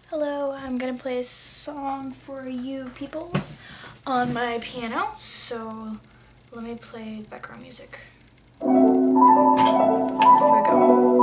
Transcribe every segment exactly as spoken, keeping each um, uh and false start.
Hello, I'm gonna play a song for you peoples on my piano, so let me play background music. Here we go.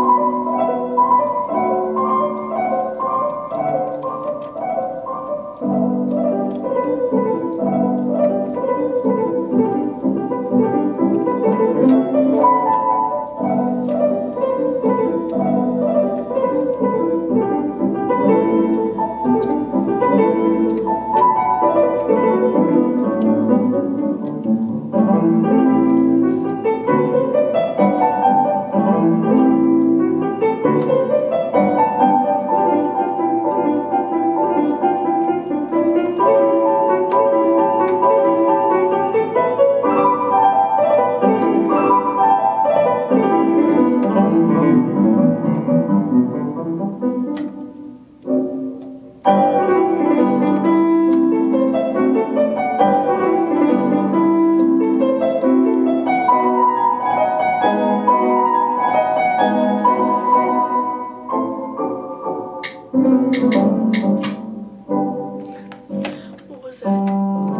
What was that?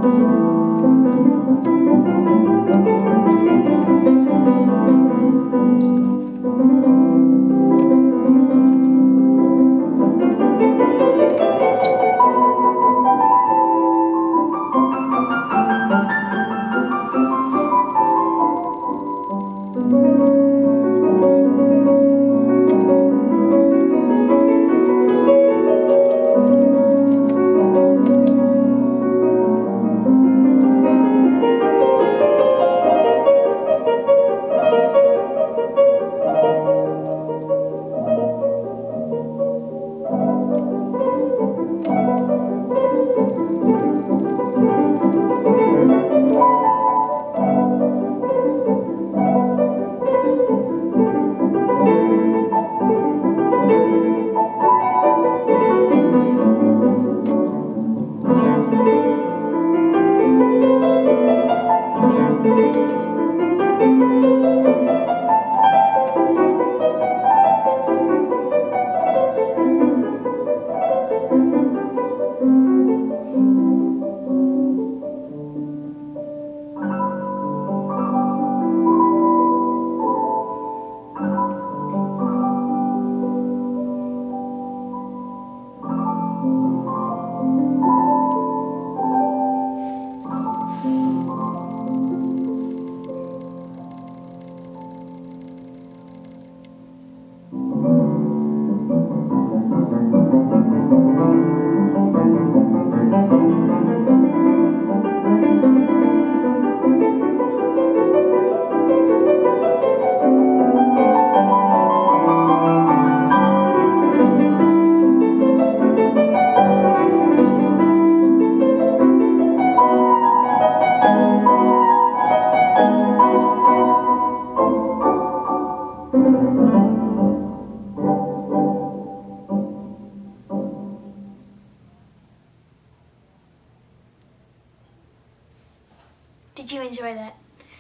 Did you enjoy that?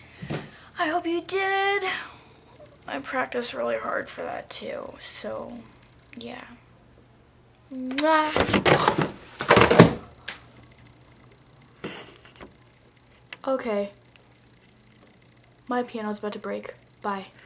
I hope you did. I practiced really hard for that too, so yeah. Mwah. Okay. My piano's about to break. Bye.